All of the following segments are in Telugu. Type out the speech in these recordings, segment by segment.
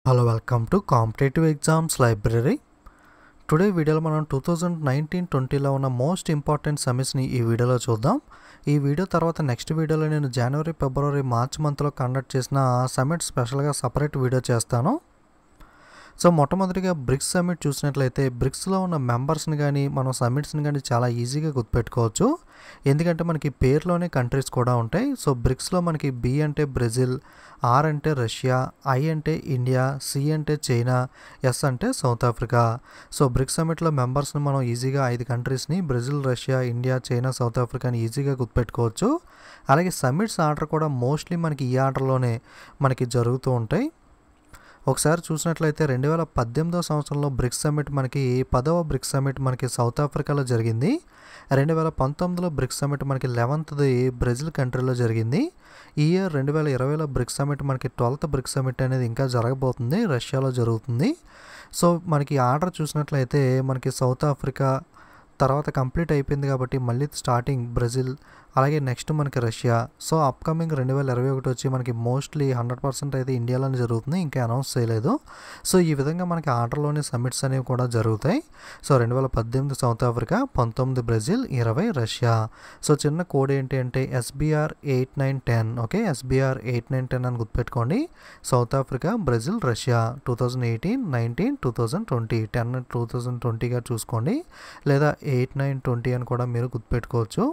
Hello welcome to competitive exams library. Today వీడియోలో మనం 2019-20లో ఉన్న మోస్ట్ ఇంపార్టెంట్ సమ్మిట్స్ని ఈ వీడియోలో చూద్దాం. ఈ వీడియో తర్వాత నెక్స్ట్ వీడియోలో నేను జనవరి, ఫిబ్రవరి, మార్చ్ మంత్లో కండక్ట్ చేసిన సమ్మిట్ స్పెషల్గా సపరేట్ వీడియో చేస్తాను. సో మొట్టమొదటిగా బ్రిక్స్ సమ్మిట్ చూసినట్లయితే బ్రిక్స్లో ఉన్న మెంబర్స్ని కానీ మనం సమ్మిట్స్ని కానీ చాలా ఈజీగా గుర్తుపెట్టుకోవచ్చు. ఎందుకంటే మనకి పేర్లోనే కంట్రీస్ కూడా ఉంటాయి. సో బ్రిక్స్లో మనకి బి అంటే బ్రెజిల్, ఆర్ అంటే రష్యా, ఐ అంటే ఇండియా, సి అంటే చైనా, ఎస్ అంటే సౌత్ ఆఫ్రికా. సో బ్రిక్స్ సమ్మిట్లో మెంబర్స్ని మనం ఈజీగా 5 కంట్రీస్ని Brazil, Russia, India, China, South ఆఫ్రికాని ఈజీగా గుర్తుపెట్టుకోవచ్చు. అలాగే సమ్మిట్స్ ఆర్డర్ కూడా మోస్ట్లీ మనకి ఈ ఆర్డర్లోనే మనకి జరుగుతూ ఉంటాయి. ఒకసారి చూసినట్లయితే 2018 సంవత్సరంలో బ్రిక్స్ సమ్మిట్ మనకి 10వ బ్రిక్స్ సమ్మిట్ మనకి సౌత్ ఆఫ్రికాలో జరిగింది. 2019లో బ్రిక్స్ సమ్మిట్ మనకి 11ది బ్రెజిల్ కంట్రీలో జరిగింది. ఈ ఇయర్ 2020లో బ్రిక్స్ సమ్మిట్ మనకి 12th బ్రిక్స్ సమ్మిట్ అనేది ఇంకా జరగబోతుంది, రష్యాలో జరుగుతుంది. సో మనకి ఆర్డర్ చూసినట్లయితే మనకి సౌత్ ఆఫ్రికా తర్వాత కంప్లీట్ అయిపోయింది కాబట్టి మళ్ళీ స్టార్టింగ్ బ్రెజిల్, అలాగే నెక్స్ట్ మనకి రష్యా. సో అప్కమింగ్ 2021 వచ్చి మనకి మోస్ట్లీ 100% అయితే ఇండియాలోనే జరుగుతుంది, ఇంకా అనౌన్స్ చేయలేదు. సో ఈ విధంగా మనకి ఆర్డర్లోని సమ్మిట్స్ అనేవి కూడా జరుగుతాయి. So 2018 South Africa, 19 Brazil, 20 Russia. So చిన్న కోడ్ ఏంటి అంటే SBR 8910. ఓకే, SBR 8910 అని గుర్తుపెట్టుకోండి. సౌత్ ఆఫ్రికా, బ్రెజిల్, రష్యా 2018, 19, 2020, 10 2020గా చూసుకోండి, లేదా 8920 అని కూడా మీరు గుర్తుపెట్టుకోవచ్చు.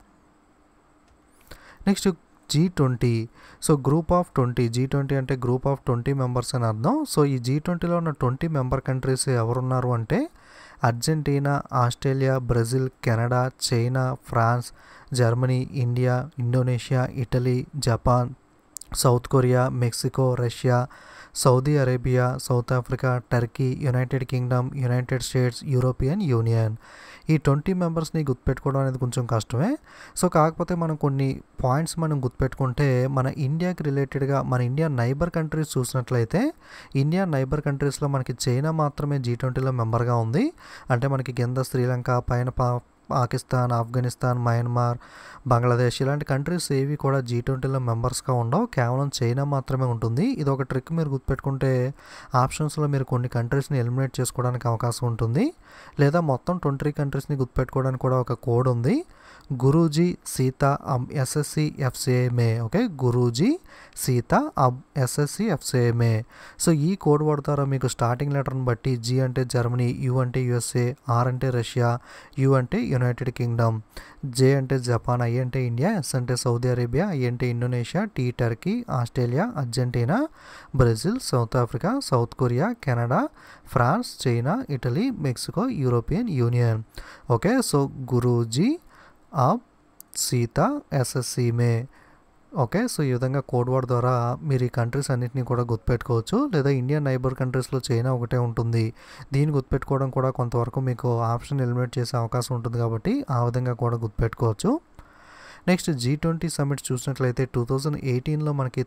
Next G20. So group of 20, G20 అంటే గ్రూప్ ఆఫ్ 20 మెంబర్స్ అని అర్థం. సో ఈ G20లో ఉన్న 20 మెంబర్ కంట్రీస్ ఎవరున్నారు అంటే Argentina, Australia, Brazil, Canada, China, France, Germany, India, Indonesia, Italy, Japan, South Korea, Mexico, Russia, Saudi Arabia, South Africa, Turkey, United Kingdom, United States, European Union. ఈ 20 మెంబర్స్ని గుర్తుపెట్టుకోవడం అనేది కొంచెం కష్టమే. సో కాకపోతే మనం కొన్ని పాయింట్స్ మనం గుర్తుపెట్టుకుంటే మన ఇండియాకి రిలేటెడ్గా మన ఇండియా నైబర్ కంట్రీస్ చూసినట్లయితే ఇండియా నైబర్ కంట్రీస్లో మనకి చైనా మాత్రమే G20లో మెంబర్గా ఉంది. అంటే మనకి కింద శ్రీలంక, పైన పాకిస్తాన్, ఆఫ్ఘనిస్తాన్, మయన్మార్, బంగ్లాదేశ్ ఇలాంటి కంట్రీస్ ఏవి కూడా G20లో మెంబర్స్గా ఉండవు, కేవలం చైనా మాత్రమే ఉంటుంది. ఇది ఒక ట్రిక్ మీరు గుర్తుపెట్టుకుంటే ఆప్షన్స్లో మీరు కొన్ని కంట్రీస్ని ఎలిమినేట్ చేసుకోవడానికి అవకాశం ఉంటుంది. లేదా మొత్తం 20 కంట్రీస్ని గుర్తుపెట్టుకోవడానికి కూడా ఒక కోడ్ ఉంది, గురూజీ సీతా అబ్ SSC FCA మే. ఓకే, గురూజీ సీతా అబ్ SSC FCA మే. సో ఈ కోడ్ వాడతారా మీకు స్టార్టింగ్ లెటర్ని బట్టి G అంటే జర్మనీ, U అంటే USA, R అంటే రష్యా, U అంటే యునైటెడ్ కింగ్డమ్, J అంటే జపాన్, I అంటే ఇండియా, S అంటే సౌదీ అరేబియా, I అంటే Indonesia, T Turkey, Australia, Argentina, Brazil, South Africa, South Korea, Canada, France, China, Italy, Mexico, European Union. Okay, so గురూజీ ఆబ్ సీతా SSC మే. ఓకే, సో ఈ విధంగా కోడ్ వర్డ్ ద్వారా మీరు ఈ కంట్రీస్ అన్నింటినీ కూడా గుర్తుపెట్టుకోవచ్చు. లేదా ఇండియన్ నైబర్ కంట్రీస్లో చైనా ఒకటే ఉంటుంది, దీన్ని గుర్తుపెట్టుకోవడం కూడా కొంతవరకు మీకు ఆప్షన్ ఎలిమినేట్ చేసే అవకాశం ఉంటుంది కాబట్టి ఆ విధంగా కూడా గుర్తుపెట్టుకోవచ్చు. నెక్స్ట్ G20 సమ్మిట్ చూసినట్లయితే 2018లో మనకి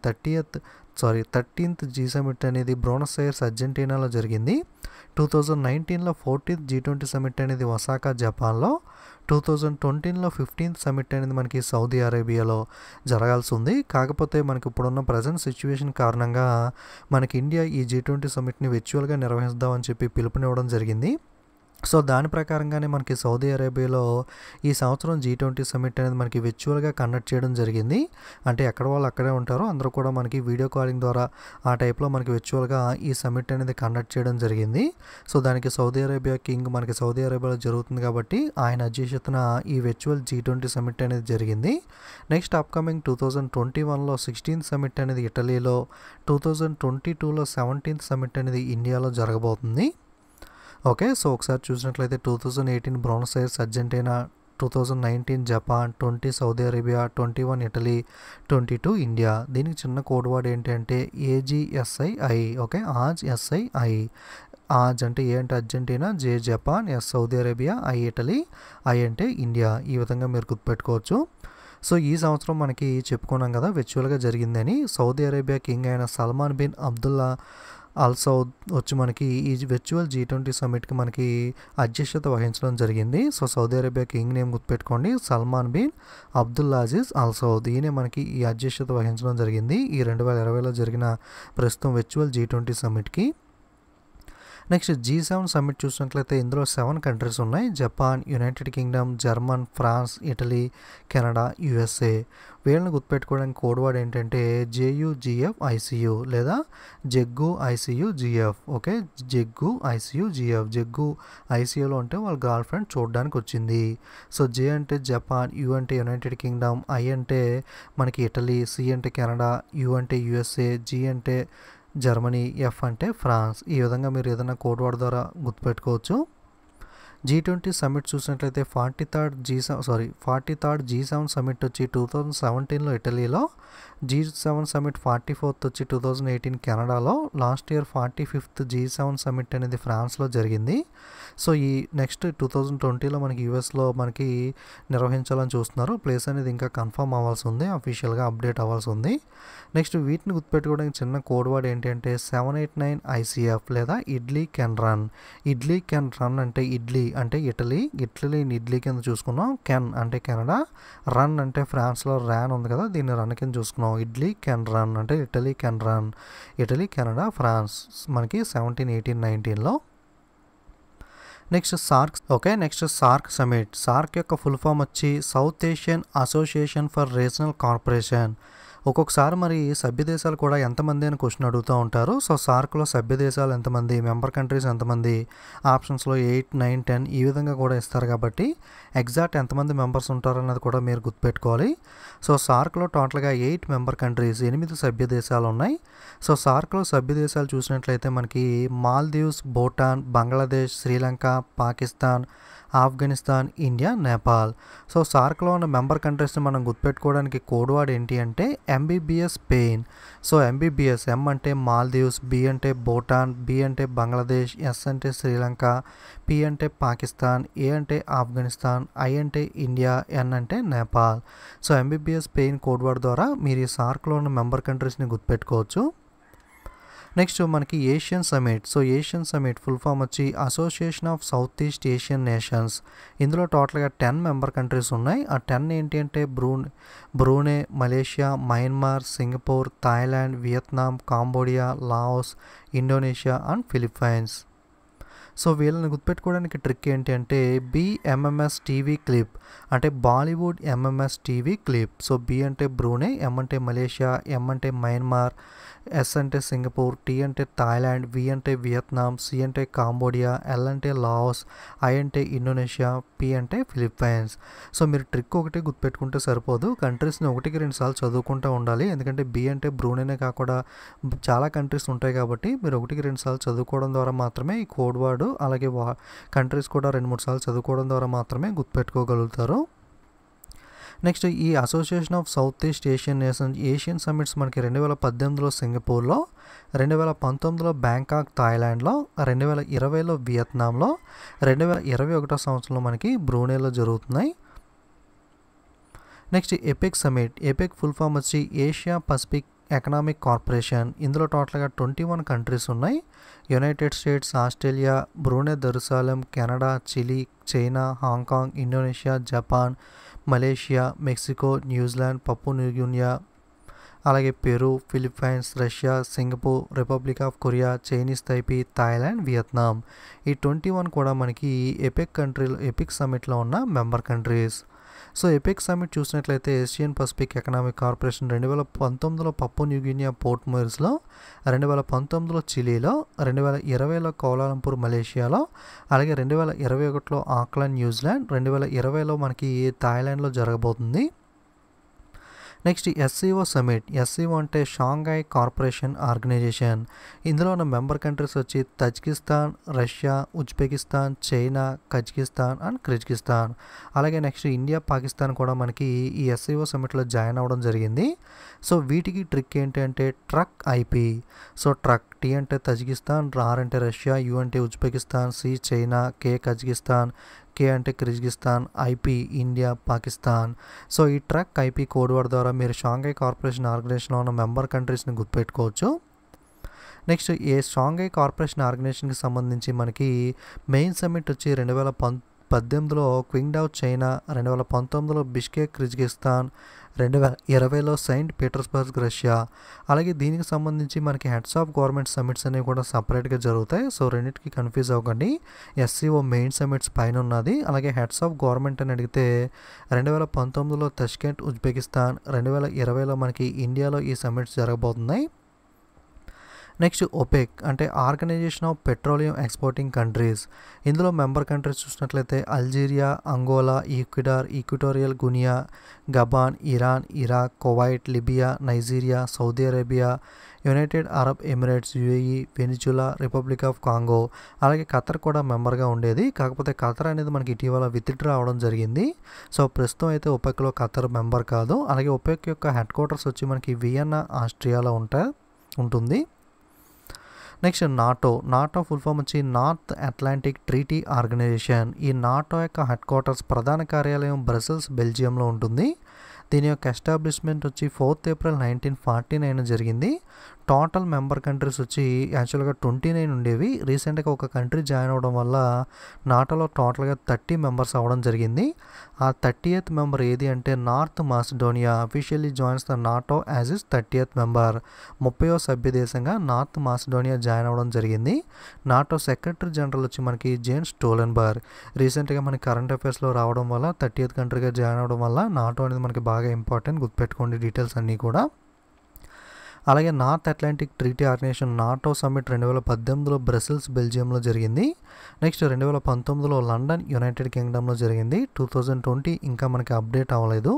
13th G సమ్మిట్ అనేది బ్రోనస్ ఐర్స్ అర్జెంటీనాలో జరిగింది. 2019లో 14th G20 సమ్మిట్ అనేది ఒసాకా జపాన్లో, 2020లో 15th సమ్మిట్ అనేది మనకి సౌదీ అరేబియాలో జరగాల్సి ఉంది. కాకపోతే మనకి ఇప్పుడున్న ప్రజెంట్ సిచ్యువేషన్ కారణంగా మనకి ఇండియా ఈ G20 సమ్మిట్ని వర్చువల్గా నిర్వహిద్దామని చెప్పి పిలుపునివ్వడం జరిగింది. సో దాని ప్రకారంగానే మనకి సౌదీ అరేబియాలో ఈ సంవత్సరం G20 సమ్మిట్ అనేది మనకి వర్చువల్గా కండక్ట్ చేయడం జరిగింది. అంటే ఎక్కడ వాళ్ళు అక్కడే ఉంటారో అందరూ కూడా మనకి వీడియో కాలింగ్ ద్వారా ఆ టైప్లో మనకి వర్చువల్గా ఈ సమ్మిట్ అనేది కండక్ట్ చేయడం జరిగింది. సో దానికి సౌదీ అరేబియా కింగ్ మనకి సౌదీ అరేబియాలో జరుగుతుంది కాబట్టి ఆయన అధ్యక్షతన ఈ వర్చువల్ G20 సమ్మిట్ అనేది జరిగింది. నెక్స్ట్ అప్కమింగ్ 2021లో 16th సమ్మిట్ అనేది ఇటలీలో, 2022లో 17th సమ్మిట్ అనేది ఇండియాలో జరగబోతుంది. ఓకే, సో ఒకసారి చూసినట్లయితే 2018 Buenos Aires Argentina, 2019 Japan, 20 Saudi Arabia, 21 Italy, 22 India. దీనికి చిన్న కోడ్ వర్డ్ ఏంటి అంటే AGSII. Okay, AGSII. ఆజ్ అంటే ఏ అంటే Argentina, J Japan, S Saudi Arabia, I Italy, I అంటే ఇండియా. ఈ విధంగా మీరు గుర్తుపెట్టుకోవచ్చు. సో ఈ సంవత్సరం మనకి చెప్పుకున్నాం కదా వర్చువల్గా జరిగిందని. సౌదీ అరేబియా కింగ్ అయిన సల్మాన్ బిన్ అబ్దుల్లా ఆల్సౌద్ వచ్చి మనకి ఈ వర్చువల్ G20 సమ్మిట్కి మనకి అధ్యక్షత వహించడం జరిగింది. So Saudi Arabia king name గుర్తుపెట్టుకోండి, సల్మాన్ బిన్ అబ్దుల్లాజిజ్ ఆల్సౌద్. ఈయనే మనకి ఈ అధ్యక్షత వహించడం జరిగింది ఈ 2020లో జరిగిన ప్రస్తుతం virtual G20 సమ్మిట్కి. Next G7 summit చూసినట్లయితే ఇందులో 7 కంట్రీస్ ఉన్నాయి. Japan, United Kingdom, German, France, Italy, Canada, USA. వీళ్ళని గుర్తుపెట్టుకోవడానికి కోడ్ వర్డ్ ఏంటంటే JUGF-ICU లేదా Jaggu ICU-GF. Okay, Jaggu ICU-GF. Jaggu ICUలో అంటే వాళ్ళ గర్ల్ ఫ్రెండ్ చూడడానికి వచ్చింది. సో J అంటే జపాన్, U అంటే యునైటెడ్ కింగ్డమ్, I అంటే మనకి ఇటలీ, C అంటే కెనడా, U అంటే USA, G అంటే జర్మనీ, F అంటే ఫ్రాన్స్. ఈ విధంగా మీరు ఏదైనా కోడ్ వర్డ్ ద్వారా గుర్తుపెట్టుకోవచ్చు. G20 సమ్మిట్ చూసినట్లయితే 43rd G7 సమ్మిట్ వచ్చి 2017లో ఇటలీలో, G7 సమ్మిట్ 44th వచ్చి 2018 కెనడాలో, last year 45th G7 summit అనేది ఫ్రాన్స్లో జరిగింది. సో ఈ నెక్స్ట్ 2020లో మనకి యూఎస్లో మనకి నిర్వహించాలని చూస్తున్నారు. ప్లేస్ అనేది ఇంకా కన్ఫర్మ్ అవ్వాల్సి ఉంది, అఫీషియల్గా అప్డేట్ అవ్వాల్సి ఉంది. నెక్స్ట్ వీటిని గుర్తుపెట్టుకోవడానికి చిన్న కోడ్ వర్డ్ ఏంటంటే 789 ICF లేదా idli can run. Idli can run అంటే ఇడ్లీ అంటే ఇటలీని ఇడ్లీ కింద చూసుకున్నాం, కెన్ అంటే కెనడా, రన్ అంటే ఫ్రాన్స్లో ర్యాన్ ఉంది కదా, దీన్ని రన్ కింద చూసుకున్నాం. ఇడ్లీ కెన్ రన్ అంటే Italy can run, Italy, Canada, France మనకి 17, 18, 19లో. Next SAARC summit. సార్క్ యొక్క ఫుల్ ఫామ్ వచ్చి South Asian Association for Regional Corporation. ఒక్కొక్కసారి మరి సభ్య దేశాలు కూడా ఎంతమంది అని క్వశ్చన్ అడుగుతూ ఉంటారు. సో సార్క్లో సభ్య దేశాలు ఎంతమంది, మెంబర్ కంట్రీస్ ఎంతమంది, ఆప్షన్స్లో 8, 9, 10 ఈ విధంగా కూడా ఇస్తారు. కాబట్టి ఎగ్జాక్ట్ ఎంతమంది మెంబర్స్ ఉంటారు అన్నది కూడా మీరు గుర్తుపెట్టుకోవాలి. సో సార్క్లో టోటల్గా 8 మెంబర్ కంట్రీస్, 8 సభ్య దేశాలు ఉన్నాయి. సో సార్క్లో సభ్య దేశాలు చూసినట్లయితే మనకి మాల్దీవ్స్, భూటాన్, బంగ్లాదేశ్, శ్రీలంక, పాకిస్తాన్, ఆఫ్ఘనిస్తాన్, ఇండియా, నేపాల్. సో సార్క్లో ఉన్న మెంబర్ కంట్రీస్ని మనం గుర్తుపెట్టుకోవడానికి కోడ్ వర్డ్ ఏంటి అంటే MBBS Spain. So MBBS, M అంటే మాల్దీవ్స్, B అంటే భూటాన్, B అంటే బంగ్లాదేశ్, S అంటే శ్రీలంక, P అంటే పాకిస్తాన్, A అంటే ఆఫ్ఘనిస్తాన్, I అంటే ఇండియా, N అంటే Nepal. So MBBS Spain code word ద్వారా మీరు ఈ సార్క్లో ఉన్న మెంబర్ కంట్రీస్ని గుర్తుపెట్టుకోవచ్చు. నెక్స్ట్ మనకి Asian summit. So Asian summit full form వచ్చి association of south east Asian nations. ఇందులో టోటల్గా 10 మెంబర్ కంట్రీస్ ఉన్నాయి. ఆ 10 ఏంటి అంటే Brunei, Malaysia, Myanmar, Singapore, Thailand, Vietnam, Cambodia, Laos, Indonesia and Philippines. So వీళ్ళని గుర్తుపెట్టుకోవడానికి ట్రిక్ ఏంటి అంటే BMMS టీవీ క్లిప్ అంటే Bollywood MMS TV clip. So B అంటే బ్రూనై, M అంటే మలేషియా, M అంటే మయన్మార్, S అంటే సింగపూర్, T అంటే థాయిలాండ్, V అంటే వియత్నాం, C అంటే కాంబోడియా, L అంటే లాఓస్, I అంటే ఇండోనేషియా, P అంటే ఫిలిప్పైన్స్. సో మీరు ట్రిక్ ఒకటి గుర్తుపెట్టుకుంటే సరిపోదు, కంట్రీస్ని 1-2 సార్లు చదువుకుంటూ ఉండాలి. ఎందుకంటే B అంటే బ్రూనైనే కాకుండా చాలా కంట్రీస్ ఉంటాయి కాబట్టి మీరు 1-2 సార్లు చదువుకోవడం ద్వారా మాత్రమే ఈ కోడ్ వర్డ్ అలాగే కంట్రీస్ కూడా 2-3 సార్లు చదువుకోవడం ద్వారా మాత్రమే గుర్తుపెట్టుకోగలుగుతారు. నెక్స్ట్ ఈ association of south east Asian nations Asian summits మనకి 2018లో సింగపూర్లో, 2019లో బ్యాంకాక్ థాయిలాండ్లో, 2020లో వియత్నాంలో, 2021 సంవత్సరంలో మనకి బ్రూనైలో జరుగుతున్నాయి. Next APEC summit. APEC full form వచ్చి ఏషియా పసిఫిక్ ఎకనామిక్ కార్పొరేషన్. ఇందులో టోటల్గా 21 కంట్రీస్ ఉన్నాయి. United States, Australia, Brunei Darussalam, Canada, Chile, China, Hong Kong, Indonesia, Japan, Malaysia, Mexico, New Zealand, Papua New Guinea, అలాగే Peru, Philippines, Russia, Singapore, republic of Korea, Chinese Taipei, Thailand, Vietnam. ఈ 21 కూడా మనకి ఎపెక్ సమిట్లో ఉన్న member countries. So APEC summit చూసినట్లయితే ఏషియన్ పసిఫిక్ ఎకనామిక్ కార్పొరేషన్ 2019లో పప్పు న్యూగినియా పోర్ట్ మొరిస్లో, 2019లో చిలీలో, 2020లో కౌలాలంపూర్ మలేషియాలో, అలాగే 2021లో ఆక్లాండ్ న్యూజిలాండ్, 2020లో మనకి థాయిలాండ్లో జరగబోతుంది. Next SCO summit. SCO అంటే షాంఘై కార్పొరేషన్ ఆర్గనైజేషన్. ఇందులో ఉన్న మెంబర్ కంట్రీస్ వచ్చి Tajikistan, Russia, Uzbekistan, China, Kazakhstan and Kyrgyzstan. అలాగే నెక్స్ట్ ఇండియా, పాకిస్తాన్ కూడా మనకి ఈ SCO సమిట్లో జాయిన్ అవ్వడం జరిగింది. సో వీటికి ట్రిక్ ఏంటి అంటే truck IP. So truck T అంటే తజికిస్తాన్, R అంటే రష్యా, U అంటే Uzbekistan, C China, K Kazakhstan, K అంటే Kyrgyzstan, IP India, Pakistan. So ఈ ట్రక్ IP కోడ్ వర్డ్ ద్వారా మీరు షాంఘై కార్పొరేషన్ ఆర్గనైజేషన్లో ఉన్న మెంబర్ కంట్రీస్ని గుర్తుపెట్టుకోవచ్చు. నెక్స్ట్ షాంఘై కోఆపరేషన్ ఆర్గనైజేషన్కి సంబంధించి మనకి మెయిన్ సమ్మిట్ వచ్చి 2018లో క్వింగ్డావ్ చైనా, 2019లో బిష్కేక్ కిర్గిజిస్తాన్, 2020లో సెయింట్ పీటర్స్బర్గ్ రష్యా. అలాగే దీనికి సంబంధించి మనకి హెడ్స్ ఆఫ్ గవర్నమెంట్ సమ్మిట్స్ అనేవి కూడా సపరేట్గా జరుగుతాయి. సో రెండింటికి కన్ఫ్యూజ్ అవ్వకండి. ఎస్సీఓ మెయిన్ సమ్మిట్స్ పైన ఉన్నది. అలాగే హెడ్స్ ఆఫ్ గవర్నమెంట్ అని అడిగితే 2019లో తష్కెంట్ ఉజ్బెకిస్తాన్, 2020లో మనకి ఇండియాలో ఈ సమ్మిట్స్ జరగబోతున్నాయి. నెక్స్ట్ ఒపెక్ అంటే organisation of petroleum exporting countries. ఇందులో మెంబర్ కంట్రీస్ చూసినట్లయితే Algeria, Angola, Ecuador, Equatorial Guinea, Gabon, Iran, Iraq, Kuwait, Libya, Nigeria, Saudi Arabia, United Arab Emirates, UAE, Venezuela, republic of Congo. అలాగే ఖతర్ కూడా మెంబర్గా ఉండేది. కాకపోతే ఖతర్ అనేది మనకి ఇటీవల విత్డ్రా అవడం జరిగింది. సో ప్రస్తుతం అయితే ఒపెక్లో ఖతర్ మెంబర్ కాదు. అలాగే ఒపెక్ యొక్క హెడ్ క్వార్టర్స్ వచ్చి మనకి వియన్నా, ఆస్ట్రియాలో ఉంటుంది. నెక్స్ట్ నాటో ఫుల్ ఫామ్ వచ్చి నార్త్ అట్లాంటిక్ ట్రీటీ ఆర్గనైజేషన్. ఈ నాటో యొక్క హెడ్ క్వార్టర్స్ ప్రధాన కార్యాలయం బ్రసెల్స్, బెల్జియంలో ఉంటుంది. దీని యొక్క ఎస్టాబ్లిష్మెంట్ వచ్చి 4th ఏప్రిల్ 1949 జరిగింది. టోటల్ మెంబర్ కంట్రీస్ వచ్చి యాక్చువల్గా 29 ఉండేవి. రీసెంట్గా ఒక కంట్రీ జాయిన్ అవ్వడం వల్ల నాటోలో టోటల్గా 30 మెంబర్స్ అవ్వడం జరిగింది. ఆ 30th మెంబర్ ఏది అంటే North Macedonia officially joins the NATO as is 30th member. 30వ సభ్య దేశంగా నార్త్ మాసిడోనియా జాయిన్ అవ్వడం జరిగింది. నాటో సెక్రటరీ జనరల్ వచ్చి మనకి జేన్స్ స్టోలెన్బర్గ్. రీసెంట్గా మనకి కరెంట్ అఫైర్స్లో రావడం వల్ల 30th కంట్రీగా జాయిన్ అవ్వడం వల్ల నాటో అనేది మనకి బాగా ఇంపార్టెంట్, గుర్తుపెట్టుకోండి డీటెయిల్స్ అన్నీ కూడా. అలాగే North Atlantic treaty organisation NATO summit 2018లో బ్రసెల్స్, బెల్జియంలో జరిగింది. నెక్స్ట్ 2019లో లండన్, యునైటెడ్ కింగ్డమ్లో జరిగింది. 2020 ఇంకా మనకి అప్డేట్ అవ్వలేదు.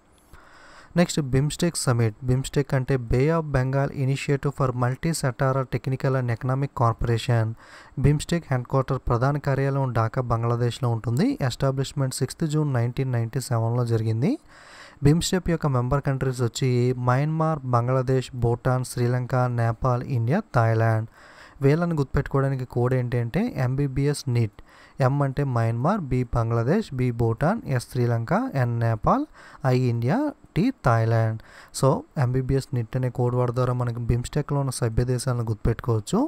Next BIMSTEC summit. బిమ్స్టెక్ అంటే bay of Bengal initiative for multi sectoral technical and economic corporation. BIMSTEC headquarters ప్రధాన కార్యాలయం ఢాకా, బంగ్లాదేశ్లో ఉంటుంది. ఎస్టాబ్లిష్మెంట్ 6th జూన్ 1997లో జరిగింది. బిమ్స్టెక్ యొక్క మెంబర్ కంట్రీస్ వచ్చి Myanmar, Bangladesh, Bhutan, Sri Lanka, Nepal, India, Thailand. వీళ్ళని గుర్తుపెట్టుకోవడానికి కోడ్ ఏంటి అంటే MBBS నీట్. M అంటే Myanmar, B Bangladesh, B Bhutan, S Sri Lanka, N Nepal, I India, T Thailand. So MBBS NEET అనే కోడ్ వర్డ్ ద్వారా మనకి బిమ్స్టెక్లో ఉన్న సభ్య దేశాలను గుర్తుపెట్టుకోవచ్చు.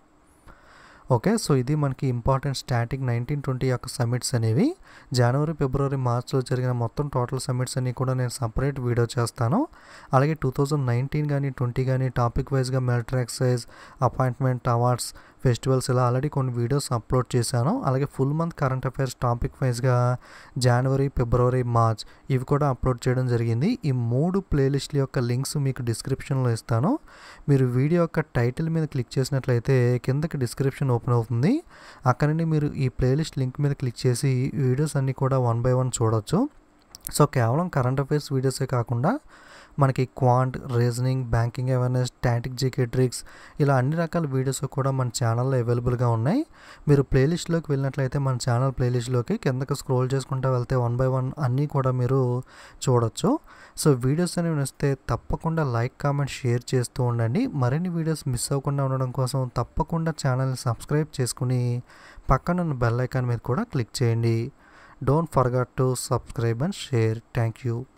ఓకే, సో ఇది మనకి ఇంపార్టెంట్ స్టాటిక్ 1920 యొక్క సమ్మిట్స్ అనేవి. జనవరి, ఫిబ్రవరి, మార్చ్లో జరిగిన మొత్తం టోటల్ సమ్మిట్స్ అన్నీ కూడా నేను సపరేట్ వీడియో చేస్తాను. అలాగే 2019 కానీ 20 కానీ టాపిక్ వైజ్గా military exercise, appointment, awards, festivals ఇలా ఆల్రెడీ కొన్ని వీడియోస్ అప్లోడ్ చేశాను. అలాగే full month current affairs topic వైజ్గా జనవరి, ఫిబ్రవరి, మార్చ్ ఇవి కూడా అప్లోడ్ చేయడం జరిగింది. ఈ 3 ప్లేలిస్ట్ల యొక్క లింక్స్ మీకు డిస్క్రిప్షన్లో ఇస్తాను. మీరు వీడియో యొక్క టైటిల్ మీద క్లిక్ చేసినట్లయితే కిందకి డిస్క్రిప్షన్ ఓపెన్ అవుతుంది. అక్కడ నుండి మీరు ఈ ప్లేలిస్ట్ లింక్ మీద క్లిక్ చేసి ఈ వీడియోస్ అన్నీ కూడా 1 by 1 చూడొచ్చు. సో కేవలం కరెంట్ అఫైర్స్ వీడియోసే కాకుండా మనకి quant, reasoning, banking awareness, static GK tricks ఇలా అన్ని రకాల వీడియోస్ కూడా మన ఛానల్లో అవైలబుల్గా ఉన్నాయి. మీరు ప్లేలిస్ట్లోకి వెళ్ళినట్లయితే మన ఛానల్ ప్లేలిస్ట్లోకి కిందకి స్క్రోల్ చేసుకుంటూ వెళ్తే 1 by 1 అన్నీ కూడా మీరు చూడొచ్చు. సో వీడియోస్ అనేవి వస్తే తప్పకుండా లైక్, కామెంట్, షేర్ చేస్తూ ఉండండి. మరిన్ని వీడియోస్ మిస్ అవ్వకుండా ఉండడం కోసం తప్పకుండా ఛానల్ని సబ్స్క్రైబ్ చేసుకుని పక్కనున్న బెల్ ఐకాన్ మీద కూడా క్లిక్ చేయండి. Don't forget to subscribe and share. Thank you.